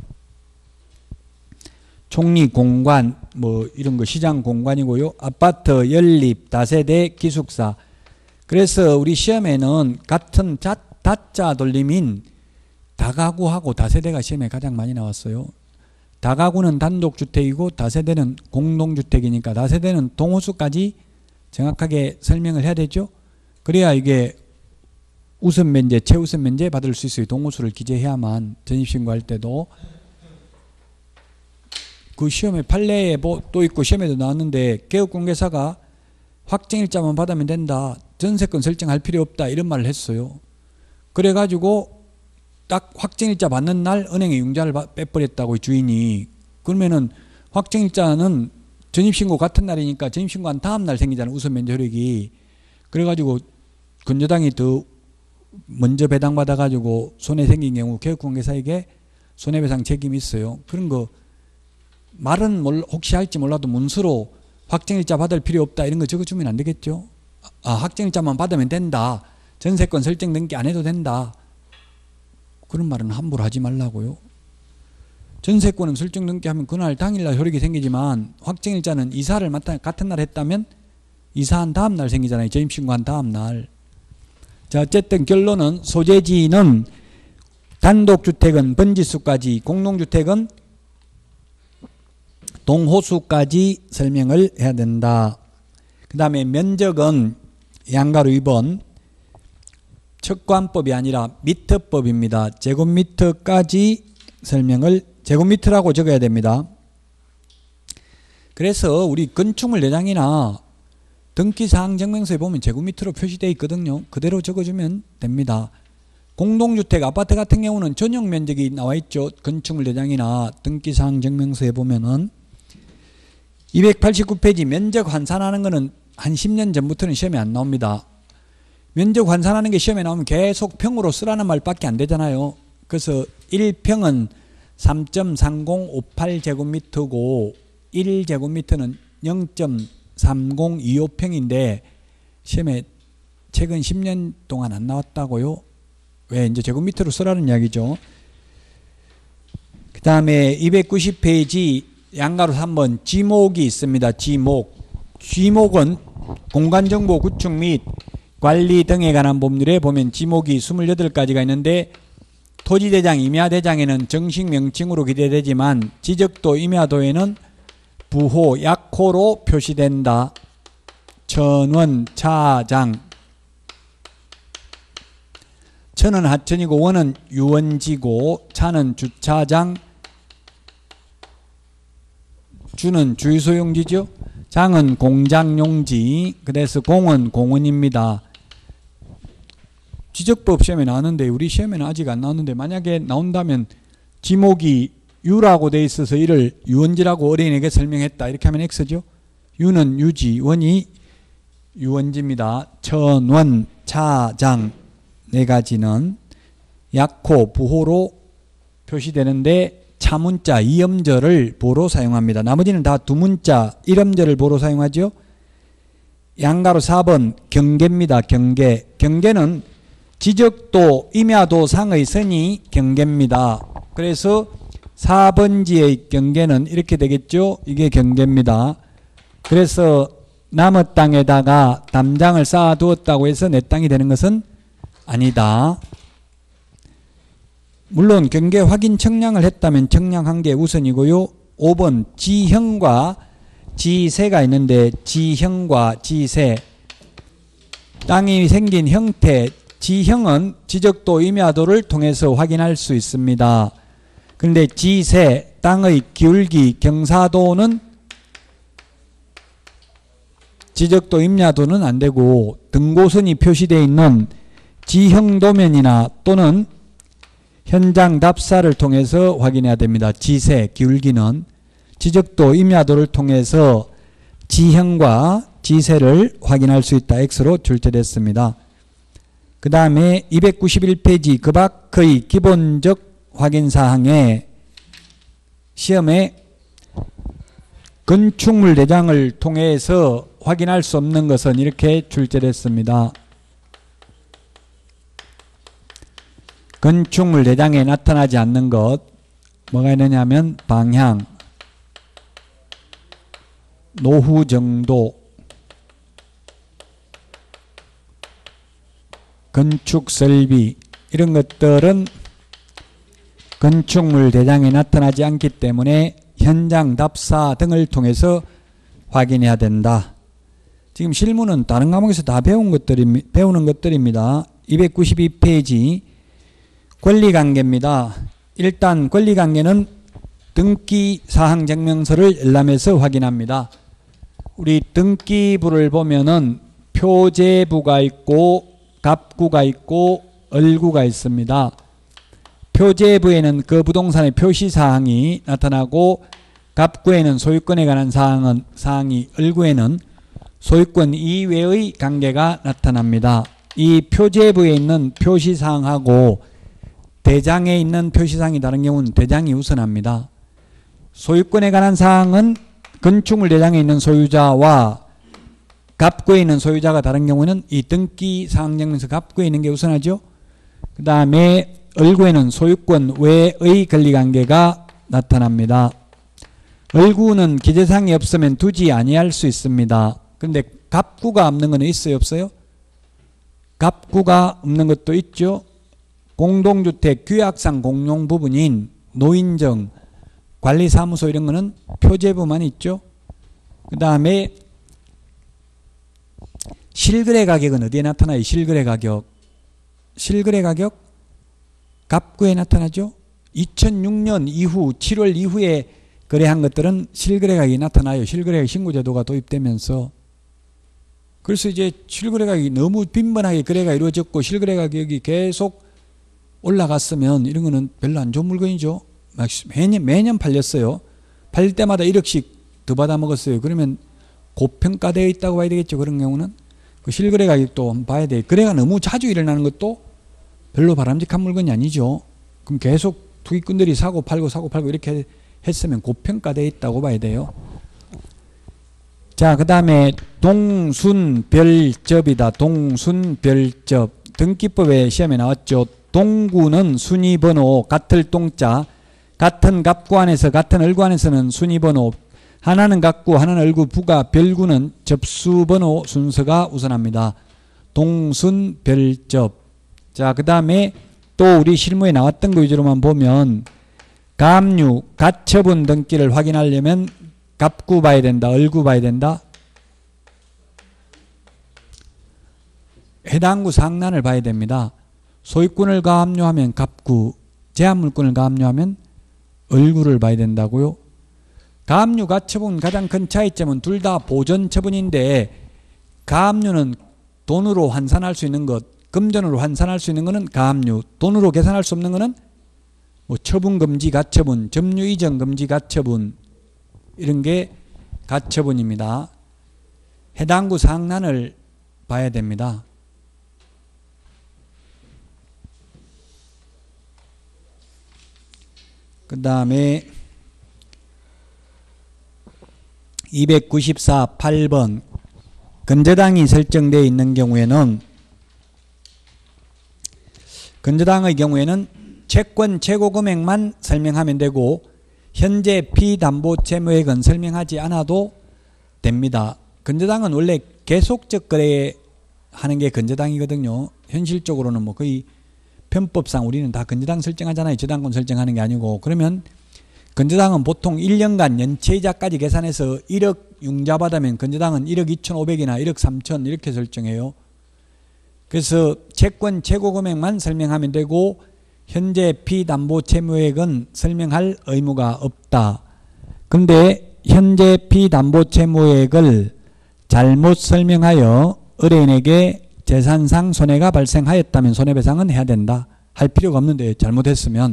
총리 공관 뭐 이런 거 시장 공관이고요. 아파트 연립 다세대 기숙사. 그래서 우리 시험에는 같은 자, 다자 돌림인 다가구하고 다세대가 시험에 가장 많이 나왔어요. 다가구는 단독주택이고 다세대는 공동주택이니까 다세대는 동호수까지 정확하게 설명을 해야 되죠. 그래야 이게 우선 면제, 최우선 면제 받을 수 있어요. 동호수를 기재해야만 전입신고할 때도. 그 시험에 판례에 또 있고 시험에도 나왔는데 개업공개사가 확정일자만 받으면 된다. 전세권 설정할 필요 없다. 이런 말을 했어요. 그래가지고 딱 확정일자 받는 날 은행에 융자를 빼버렸다고 주인이. 그러면은 확정일자는 전입신고 같은 날이니까 전입신고한 다음 날 생기잖아요. 우선 면제 효력이. 그래가지고 건조당이 더 먼저 배당받아가지고 손해 생긴 경우 개업공개사에게 손해배상 책임이 있어요. 그런 거 말은 혹시 할지 몰라도 문서로 확정일자 받을 필요 없다 이런 거 적어주면 안 되겠죠. 아, 확정일자만 받으면 된다. 전세권 설정 등기 안 해도 된다. 그런 말은 함부로 하지 말라고요. 전세권은 설정 등기하면 그날 당일날 효력이 생기지만 확정일자는 이사를 맡아 같은 날 했다면 이사한 다음 날 생기잖아요. 재임신고한 다음 날. 자, 어쨌든 결론은 소재지는 단독주택은 번지수까지, 공동주택은 동호수까지 설명을 해야 된다. 그 다음에 면적은 양가로 이 번 척관법이 아니라 미터법입니다. 제곱미터까지 설명을 제곱미터라고 적어야 됩니다. 그래서 우리 건축물 내장이나 등기사항 증명서에 보면 제곱미터로 표시되어 있거든요. 그대로 적어주면 됩니다. 공동주택 아파트 같은 경우는 전용 면적이 나와 있죠. 건축물 내장이나 등기사항 증명서에 보면은 이백팔십구 페이지 면적 환산하는 거는 한 십 년 전부터는 시험에 안 나옵니다. 면적 환산하는 게 시험에 나오면 계속 평으로 쓰라는 말밖에 안 되잖아요. 그래서 일 평은 삼 점 삼공오팔 제곱미터고 일 제곱미터는 영 점 삼공이오 평인데 시험에 최근 십 년 동안 안 나왔다고요? 왜? 이제 제곱미터로 쓰라는 이야기죠. 그 다음에 이백구십 페이지 양가로 삼 번 지목이 있습니다. 지목. 지목은 공간정보 구축 및 관리 등에 관한 법률에 보면 지목이 이십팔 가지가 있는데 토지대장, 임야대장에는 정식 명칭으로 기재되지만 지적도, 임야도에는 부호, 약호로 표시된다. 천원, 차장. 천은 하천이고 원은 유원지고 차는 주차장, 주는 주유소용지죠. 장은 공장용지. 그래서 공은 공원입니다. 지적법 시험에 나왔는데 우리 시험에는 아직 안 나왔는데 만약에 나온다면 지목이 유라고 돼 있어서 이를 유원지라고 어린이에게 설명했다. 이렇게 하면 X죠. 유는 유지, 원이 유원지입니다. 천원, 차장 네 가지는 약호, 부호로 표시되는데 차문자, 이음절을 보로 사용합니다. 나머지는 다 두문자, 일음절을 보로 사용하죠. 양가로 사 번 경계입니다. 경계. 경계는 지적도, 임야도 상의 선이 경계입니다. 그래서 사 번지의 경계는 이렇게 되겠죠. 이게 경계입니다. 그래서 남의 땅에다가 담장을 쌓아두었다고 해서 내 땅이 되는 것은 아니다. 물론 경계 확인 청량을 했다면 청량한 게 우선이고요. 오 번 지형과 지세가 있는데 지형과 지세, 땅이 생긴 형태, 지형은 지적도, 임야도를 통해서 확인할 수 있습니다. 그런데 지세, 땅의 기울기, 경사도는 지적도, 임야도는 안 되고 등고선이 표시되어 있는 지형도면이나 또는 현장 답사를 통해서 확인해야 됩니다. 지세, 기울기는 지적도, 임야도를 통해서 지형과 지세를 확인할 수 있다. X로 출제됐습니다. 그 다음에 이백구십일 페이지 그 밖의 기본적 확인사항에 시험에 건축물 내장을 통해서 확인할 수 없는 것은 이렇게 출제됐습니다. 건축물 내장에 나타나지 않는 것 뭐가 있느냐면 방향, 노후 정도, 건축 설비 이런 것들은 건축물 대장에 나타나지 않기 때문에 현장 답사 등을 통해서 확인해야 된다. 지금 실무는 다른 과목에서 다 배운 것들이, 배우는 것들입니다. 이백구십이 페이지 권리관계입니다. 일단 권리관계는 등기사항증명서를 열람해서 확인합니다. 우리 등기부를 보면은 표제부가 있고 갑구가 있고 을구가 있습니다. 표제부에는 그 부동산의 표시사항이 나타나고 갑구에는 소유권에 관한 사항은, 사항이, 을구에는 소유권 이외의 관계가 나타납니다. 이 표제부에 있는 표시사항하고 대장에 있는 표시사항이 다른 경우는 대장이 우선합니다. 소유권에 관한 사항은 건축물 대장에 있는 소유자와 갑구에 있는 소유자가 다른 경우는 이 등기 상황증명서 갑구에 있는 게 우선하죠. 그 다음에 을구에는 소유권 외의 권리관계가 나타납니다. 을구는 기재사항이 없으면 두지 아니할 수 있습니다. 그런데 갑구가 없는 거는 있어요, 없어요? 갑구가 없는 것도 있죠. 공동주택 규약상 공용 부분인 노인정, 관리사무소 이런 거는 표제부만 있죠. 그 다음에 실거래 가격은 어디에 나타나요? 실거래 가격. 실거래 가격 갑구에 나타나죠. 이천육 년 이후 칠월 이후에 거래한 것들은 실거래 가격이 나타나요. 실거래 신고제도가 도입되면서. 그래서 이제 실거래 가격이 너무 빈번하게 거래가 이루어졌고 실거래 가격이 계속 올라갔으면 이런 거는 별로 안 좋은 물건이죠. 매년, 매년 팔렸어요. 팔릴 때마다 일억씩 더 받아 먹었어요. 그러면 고평가되어 있다고 봐야 되겠죠. 그런 경우는. 그 실거래 가격도 한번 봐야 돼요. 거래가 너무 자주 일어나는 것도 별로 바람직한 물건이 아니죠. 그럼 계속 투기꾼들이 사고 팔고 사고 팔고 이렇게 했으면 고평가되어 있다고 봐야 돼요. 자, 그 다음에 동순별접이다. 동순별접. 등기법에 시험에 나왔죠. 동구는 순위번호 같을 동자, 같은 갑구 안에서 같은 을구 안에서는 순위번호, 하나는 갑구 하나는 을구 부가 별구는 접수번호 순서가 우선합니다. 동순별접. 자, 그 다음에 또 우리 실무에 나왔던 거 위주로만 보면 가압류 가처분 등기를 확인하려면 갑구 봐야 된다, 을구 봐야 된다, 해당 구 상란을 봐야 됩니다. 소유권을 가압류하면 갑구, 제한물권을 가압류하면 을구를 봐야 된다고요. 가압류 가처분 가장 큰 차이점은 둘 다 보전처분인데 가압류는 돈으로 환산할 수 있는 것, 금전으로 환산할 수 있는 것은 가압류, 돈으로 계산할 수 없는 것은 뭐 처분금지 가처분, 점유이전 금지 가처분 이런 게 가처분입니다. 해당 구 상란을 봐야 됩니다. 그 다음에 이백구십사 팔 번 근저당이 설정되어 있는 경우에는 근저당의 경우에는 채권 최고 금액만 설명하면 되고 현재 피담보 채무액은 설명하지 않아도 됩니다. 근저당은 원래 계속적 거래하는 게 근저당이거든요. 현실적으로는 뭐 거의 편법상 우리는 다 근저당 설정하잖아요. 저당권 설정하는 게 아니고. 그러면 근저당은 보통 일 년간 연체이자까지 계산해서 일억 융자받으면 근저당은 일억 이천오백이나 일억 삼천 이렇게 설정해요. 그래서 채권 최고 금액만 설명하면 되고 현재 피담보 채무액은 설명할 의무가 없다. 그런데 현재 피담보 채무액을 잘못 설명하여 의뢰인에게 재산상 손해가 발생하였다면 손해배상은 해야 된다. 할 필요가 없는데 잘못했으면.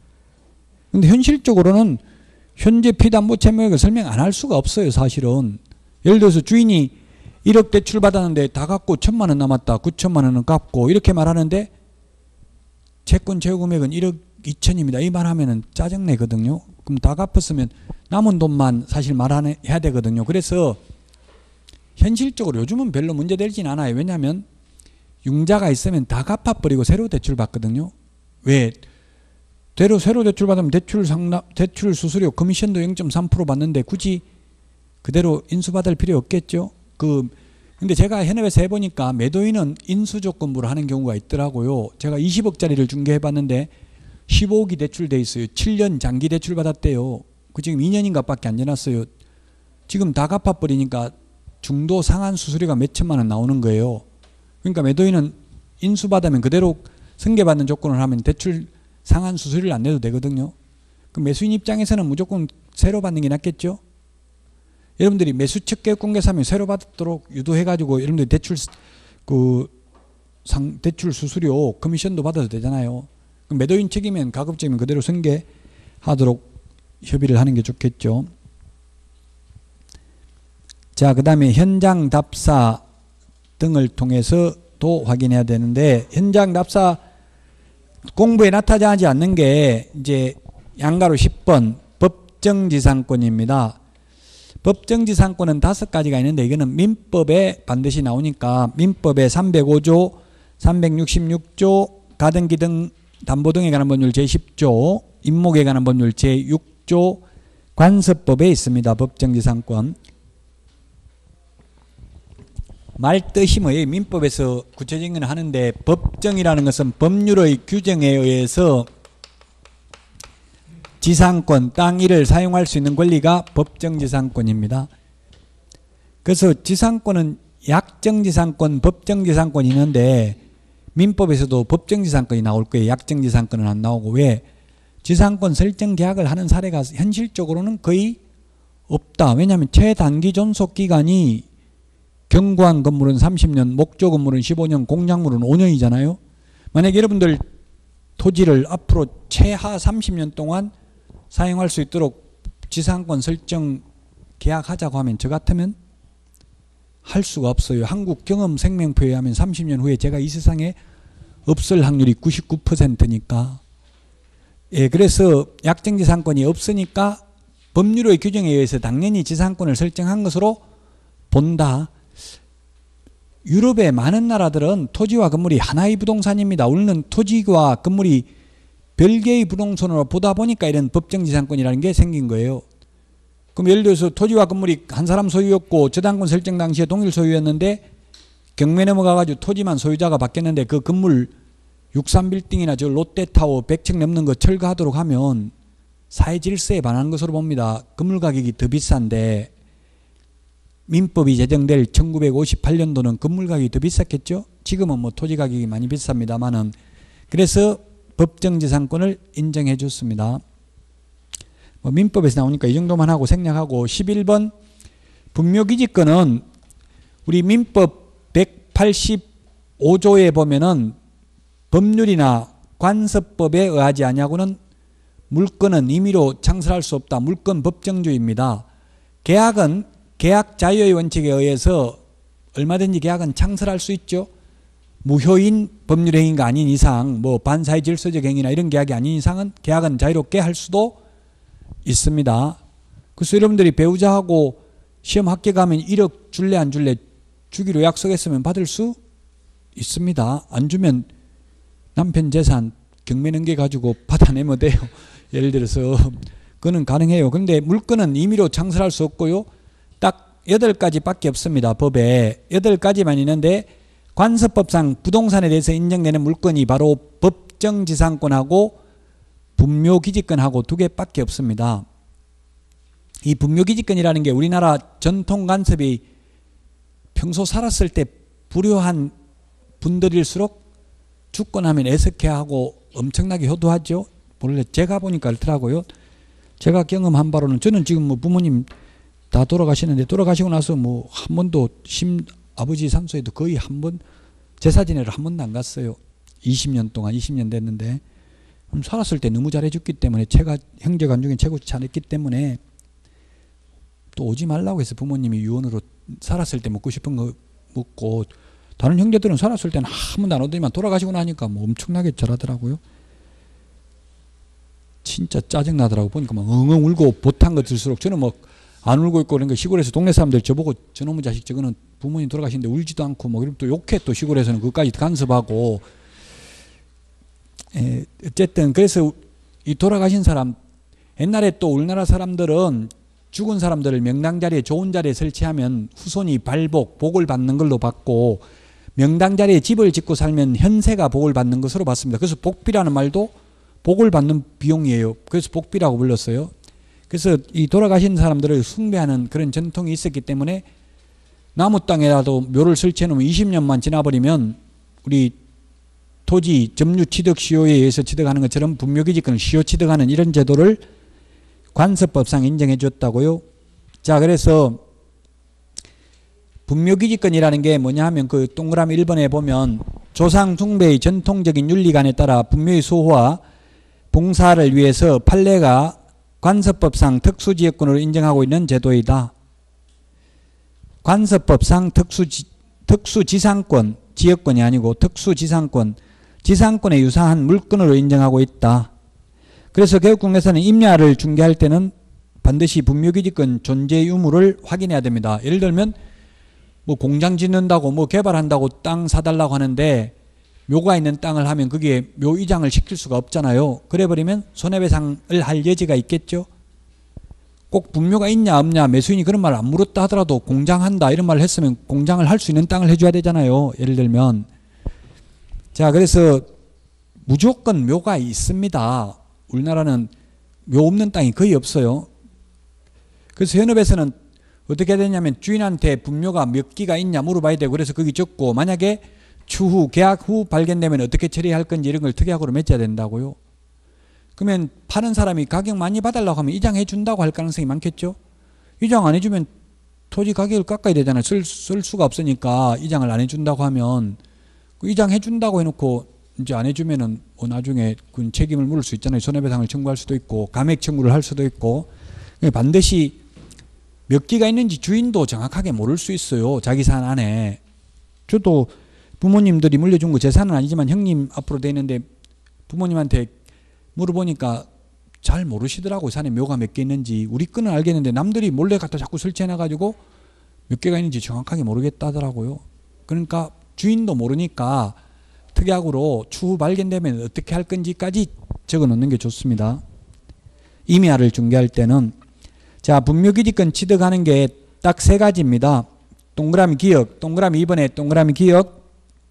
근데 현실적으로는 현재 피담보 채무액을 설명 안 할 수가 없어요. 사실은. 예를 들어서 주인이 일억 대출 받았는데 다 갚고 천만 원 남았다. 구천만 원은 갚고 이렇게 말하는데 채권 최고 금액은 일억 이천입니다. 이 말하면은 짜증내거든요. 그럼 다 갚았으면 남은 돈만 사실 말해야 되거든요. 그래서 현실적으로 요즘은 별로 문제되진 않아요. 왜냐하면 융자가 있으면 다 갚아버리고 새로 대출 받거든요. 왜? 대로 새로 대출 받으면 대출 상납, 대출 수수료 커미션도 영 점 삼 퍼센트 받는데 굳이 그대로 인수받을 필요 없겠죠. 그 근데 제가 현업에서 해보니까 매도인은 인수조건부로 하는 경우가 있더라고요. 제가 이십억짜리를 중개해봤는데 십오억이 대출돼 있어요. 칠 년 장기 대출 받았대요. 그 지금 이 년인가 밖에 안 지났어요. 지금 다 갚아버리니까 중도 상한 수수료가 몇 천만 원 나오는 거예요. 그러니까 매도인은 인수받으면 그대로 승계받는 조건을 하면 대출 상한 수수료를 안 내도 되거든요. 그 매수인 입장에서는 무조건 새로 받는 게 낫겠죠. 여러분들이 매수 측계 공개 사면 새로 받도록 유도해가지고 여러분들이 대출 그 상 대출 수수료 커미션도 받아도 되잖아요. 그럼 매도인 측이면 가급적이면 그대로 승계하도록 협의를 하는 게 좋겠죠. 자, 그 다음에 현장 답사 등을 통해서 도 확인해야 되는데 현장 답사 공부에 나타나지 않는 게 이제 양가로 십 번 법정지상권입니다. 법정지상권은 다섯 가지가 있는데 이거는 민법에 반드시 나오니까 민법의 삼백오 조, 삼백육십육 조, 가등기등 담보 등에 관한 법률 제십 조, 임목에 관한 법률 제육 조, 관습법에 있습니다. 법정지상권. 말뜻이 뭐예요? 민법에서 구체적인 건 하는데 법정이라는 것은 법률의 규정에 의해서 지상권, 땅 일을 사용할 수 있는 권리가 법정지상권입니다. 그래서 지상권은 약정지상권, 법정지상권이 있는데 민법에서도 법정지상권이 나올 거예요. 약정지상권은 안 나오고. 왜? 지상권 설정 계약을 하는 사례가 현실적으로는 거의 없다. 왜냐하면 최단기 존속기간이 경구한 건물은 삼십 년, 목조 건물은 십오 년, 공작물은 오 년이잖아요. 만약에 여러분들 토지를 앞으로 최하 삼십 년 동안 사용할 수 있도록 지상권 설정 계약하자고 하면 저 같으면 할 수가 없어요. 한국 경험 생명표에 의하면 삼십 년 후에 제가 이 세상에 없을 확률이 구십구 퍼센트니까. 예, 그래서 약정지상권이 없으니까 법률의 규정에 의해서 당연히 지상권을 설정한 것으로 본다. 유럽의 많은 나라들은 토지와 건물이 하나의 부동산입니다. 우리는 토지와 건물이 별개의 부동산으로 보다 보니까 이런 법정지상권이라는 게 생긴 거예요. 그럼 예를 들어서 토지와 건물이 한 사람 소유였고 저당권 설정 당시에 동일 소유였는데 경매 넘어가가지고 토지만 소유자가 바뀌었는데 그 건물 육십삼 빌딩이나 저 롯데타워 백 층 넘는 거 철거하도록 하면 사회질서에 반하는 것으로 봅니다. 건물 가격이 더 비싼데 민법이 제정될 천구백오십팔 년도는 건물 가격이 더 비쌌겠죠. 지금은 뭐 토지 가격이 많이 비쌉니다만은. 그래서 법정지상권을 인정해 줬습니다. 뭐 민법에서 나오니까 이 정도만 하고 생략하고 십일 번 분묘기지권은 우리 민법 백팔십오 조에 보면은 법률이나 관습법에 의하지 아니하고는 물건은 임의로 창설할 수 없다. 물건 법정주의입니다. 계약은 계약 자유의 원칙에 의해서 얼마든지 계약은 창설할 수 있죠. 무효인 법률 행위가 아닌 이상, 뭐 반사회 질서적 행위나 이런 계약이 아닌 이상은 계약은 자유롭게 할 수도 있습니다. 그래서 여러분들이 배우자하고 시험 합격하면 일억 줄래 안 줄래 주기로 약속했으면 받을 수 있습니다. 안 주면 남편 재산 경매 넘겨 가지고 받아내면 돼요. 예를 들어서 그거는 가능해요. 그런데 물건은 임의로 창설할 수 없고요. 딱 여덟 가지밖에 없습니다. 법에 여덟 가지만 있는데 관습법상 부동산에 대해서 인정되는 물건이 바로 법정지상권하고 분묘기지권하고 두 개밖에 없습니다. 이 분묘기지권이라는 게 우리나라 전통관습이 평소 살았을 때 불효한 분들일수록 죽고 나면 애석해하고 엄청나게 효도하죠. 원래 제가 보니까 그렇더라고요. 제가 경험한 바로는 저는 지금 뭐 부모님 다 돌아가시는데 돌아가시고 나서 뭐 한 번도 심 아버지 산소에도 거의 한 번 제사 지내러 한 번도 안 갔어요. 이십 년 동안 이십 년 됐는데 살았을 때 너무 잘해줬기 때문에 제가 형제간 중에 최고 잘했기 때문에 또 오지 말라고 해서 부모님이 유언으로 살았을 때 먹고 싶은 거 먹고 다른 형제들은 살았을 때는 한 번도 안 오더니만 돌아가시고 나니까 뭐 엄청나게 잘하더라고요. 진짜 짜증나더라고. 보니까 막 엉엉 울고 못한 거 들수록 저는 막 안 울고 있고 그런 거 시골에서 동네 사람들 저보고 저놈의 자식 저거는 부모님 돌아가시는데 울지도 않고 뭐 이러면 또 욕해 또 시골에서는 그것까지 간섭하고. 에, 어쨌든 그래서 이 돌아가신 사람 옛날에 또 우리나라 사람들은 죽은 사람들을 명당 자리에 좋은 자리에 설치하면 후손이 발복 복을 받는 걸로 봤고 명당 자리에 집을 짓고 살면 현세가 복을 받는 것으로 봤습니다. 그래서 복비라는 말도 복을 받는 비용이에요. 그래서 복비라고 불렀어요. 그래서 이 돌아가신 사람들을 숭배하는 그런 전통이 있었기 때문에 나무 땅에라도 묘를 설치해 놓으면 이십 년만 지나버리면 우리 토지 점유 취득 시효에 의해서 취득하는 것처럼 분묘기지권을 시효 취득하는 이런 제도를 관습법상 인정해 줬다고요. 자, 그래서 분묘기지권이라는 게 뭐냐 하면 그 동그라미 일 번에 보면 조상 숭배의 전통적인 윤리관에 따라 분묘의 수호와 봉사를 위해서 판례가 관습법상 특수지역권으로 인정하고 있는 제도이다. 관습법상 특수지, 특수지상권, 지역권이 아니고 특수지상권, 지상권에 유사한 물건으로 인정하고 있다. 그래서 개국공개사는 임야를 중개할 때는 반드시 분묘기지권 존재 유무를 확인해야 됩니다. 예를 들면 뭐 공장 짓는다고 뭐 개발한다고 땅 사달라고 하는데 묘가 있는 땅을 하면 그게 묘 이장을 시킬 수가 없잖아요. 그래버리면 손해배상을 할 여지가 있겠죠. 꼭 분묘가 있냐 없냐 매수인이 그런 말을 안 물었다 하더라도 공장한다 이런 말을 했으면 공장을 할 수 있는 땅을 해줘야 되잖아요. 예를 들면 자 그래서 무조건 묘가 있습니다. 우리나라는 묘 없는 땅이 거의 없어요. 그래서 현업에서는 어떻게 되냐면 주인한테 분묘가 몇 기가 있냐 물어봐야 되고 그래서 거기 적고 만약에 추후 계약 후 발견되면 어떻게 처리할 건지 이런 걸 특약으로 맺어야 된다고요. 그러면 파는 사람이 가격 많이 받으려고 하면 이장해 준다고 할 가능성이 많겠죠. 이장 안 해주면 토지 가격을 깎아야 되잖아요. 쓸, 쓸 수가 없으니까 이장을 안 해준다고 하면 이장해 준다고 해놓고 이제 안 해주면은 뭐 나중에 그 책임을 물을 수 있잖아요. 손해배상을 청구할 수도 있고 감액 청구를 할 수도 있고 반드시 몇 기가 있는지 주인도 정확하게 모를 수 있어요. 자기 산 안에. 저도 부모님들이 물려준 거 제 산은 아니지만 형님 앞으로 돼 있는데 부모님한테 물어보니까 잘 모르시더라고요. 산에 묘가 몇 개 있는지. 우리 거는 알겠는데 남들이 몰래 갖다 자꾸 설치해놔가지고 몇 개가 있는지 정확하게 모르겠다 하더라고요. 그러니까 주인도 모르니까 특약으로 추후 발견되면 어떻게 할 건지까지 적어 놓는 게 좋습니다. 임야를 중개할 때는 자 분묘기지권 취득하는 게 딱 세 가지입니다. 동그라미 기억, 동그라미 이 번에 동그라미 기억,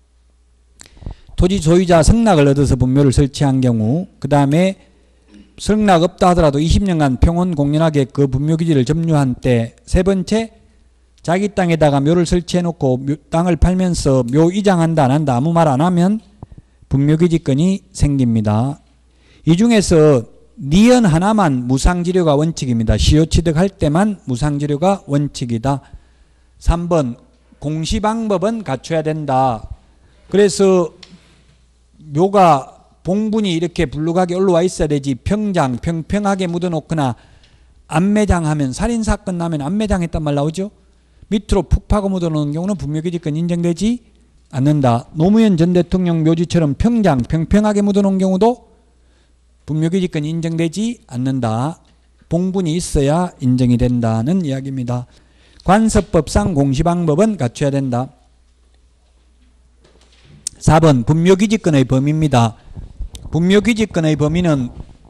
토지 소유자 승낙을 얻어서 분묘를 설치한 경우, 그 다음에 승낙 없다 하더라도 이십 년간 평온 공연하게 그 분묘기지를 점유한 때, 세 번째 자기 땅에다가 묘를 설치해 놓고 묘, 땅을 팔면서 묘 이장한다 안 한다 아무 말 안 하면 분묘기지권이 생깁니다. 이 중에서 니은 하나만 무상지료가 원칙입니다. 시효취득할 때만 무상지료가 원칙이다. 삼 번 공시방법은 갖춰야 된다. 그래서 묘가 봉분이 이렇게 불룩하게 올라와 있어야 되지 평장 평평하게 묻어놓거나 안매장하면 살인사건 나면 안매장했단 말 나오죠. 밑으로 푹 파고 묻어놓는 경우는 분묘기지권 인정되지 않는다. 노무현 전 대통령 묘지처럼 평장 평평하게 묻어놓은 경우도 분묘기지권 인정되지 않는다. 봉분이 있어야 인정이 된다는 이야기입니다. 관습법상 공시방법은 갖춰야 된다. 사 번 분묘기지권의 범위입니다. 분묘기지권의 범위는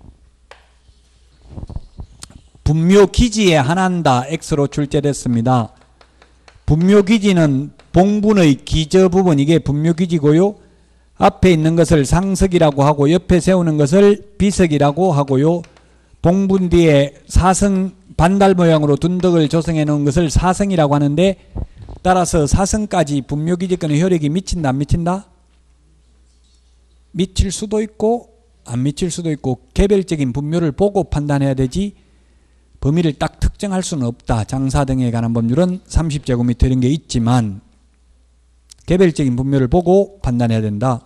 분묘기지에 한한다 X로 출제됐습니다. 분묘기지는 봉분의 기저 부분 이게 분묘기지고요. 앞에 있는 것을 상석이라고 하고 옆에 세우는 것을 비석이라고 하고요. 봉분 뒤에 사성 반달 모양으로 둔덕을 조성해 놓은 것을 사성이라고 하는데 따라서 사성까지 분묘기지권의 효력이 미친다 안 미친다? 미칠 수도 있고 안 미칠 수도 있고 개별적인 분묘를 보고 판단해야 되지 범위를 딱 특정할 수는 없다. 장사 등에 관한 법률은 삼십 제곱미터 이런 게 있지만 개별적인 분묘를 보고 판단해야 된다.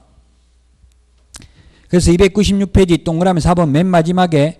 그래서 이백구십육 페이지 동그라미 사 번 맨 마지막에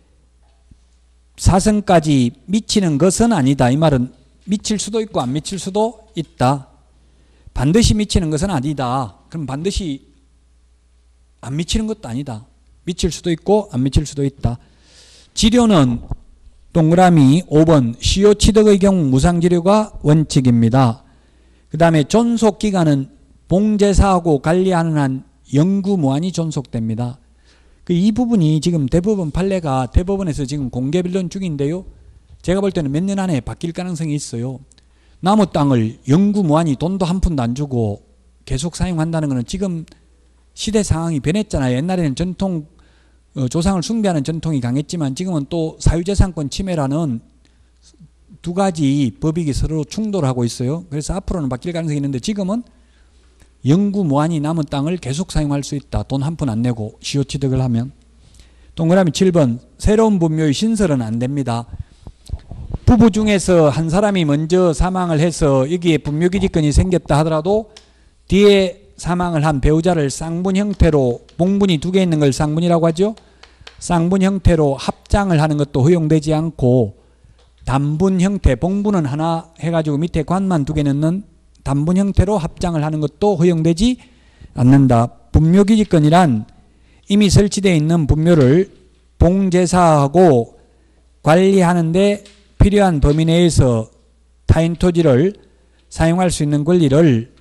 사성까지 미치는 것은 아니다. 이 말은 미칠 수도 있고 안 미칠 수도 있다. 반드시 미치는 것은 아니다. 그럼 반드시 안 미치는 것도 아니다. 미칠 수도 있고 안 미칠 수도 있다. 지료는 동그라미 오 번 시효취득의 경우 무상지료가 원칙입니다. 그 다음에 존속기간은 봉제사하고 관리하는 한 영구무한히 존속됩니다. 그 이 부분이 지금 대법원 판례가 대법원에서 지금 공개 변론 중인데요. 제가 볼 때는 몇 년 안에 바뀔 가능성이 있어요. 나무 땅을 영구무한히 돈도 한 푼도 안 주고 계속 사용한다는 것은 지금 시대 상황이 변했잖아요. 옛날에는 전통 어, 조상을 숭배하는 전통이 강했지만 지금은 또 사유재산권 침해라는 두 가지 법익이 서로 충돌하고 있어요. 그래서 앞으로는 바뀔 가능성이 있는데 지금은 영구무한히 남은 땅을 계속 사용할 수 있다. 돈 한 푼 안 내고 시효취득을 하면. 동그라미 칠 번 새로운 분묘의 신설은 안 됩니다. 부부 중에서 한 사람이 먼저 사망을 해서 여기에 분묘기지권이 생겼다 하더라도 뒤에 사망을 한 배우자를 쌍분 형태로 봉분이 두 개 있는 걸 쌍분이라고 하죠. 쌍분 형태로 합장을 하는 것도 허용되지 않고 단분 형태, 봉분은 하나 해가지고 밑에 관만 두 개 넣는 단분 형태로 합장을 하는 것도 허용되지 않는다. 분묘기지권이란 이미 설치되어 있는 분묘를 봉제사하고 관리하는데 필요한 범위 내에서 타인 토지를 사용할 수 있는 권리를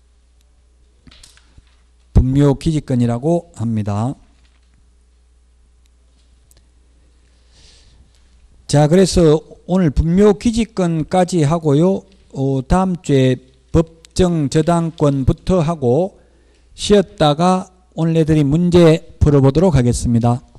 분묘기지권이라고 합니다. 자, 그래서 오늘 분묘기지권까지 하고요. 어, 다음 주에 법정저당권부터 하고 쉬었다가 오늘 애들이 문제 풀어보도록 하겠습니다.